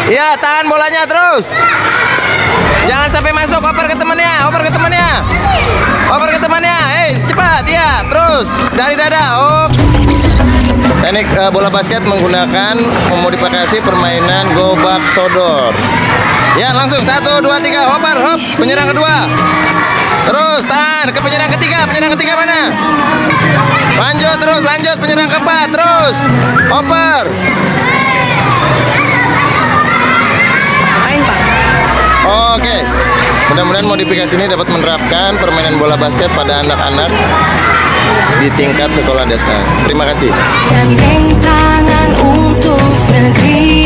Iya, tahan bolanya terus. Jangan sampai masuk, oper ke temannya, oper ke temannya. Oper ke temannya. Cepat ya, terus dari dada. Oh. Teknik bola basket menggunakan memodifikasi permainan gobak sodor. Ya, langsung 1 2 3, oper, hop, penyerang kedua. Terus tahan ke penyerang ketiga. Penyerang ketiga mana? Lanjut terus, lanjut penyerang keempat, terus oper. Oke, mudah-mudahan modifikasi ini dapat menerapkan permainan bola basket pada anak-anak di tingkat sekolah dasar. Terima kasih.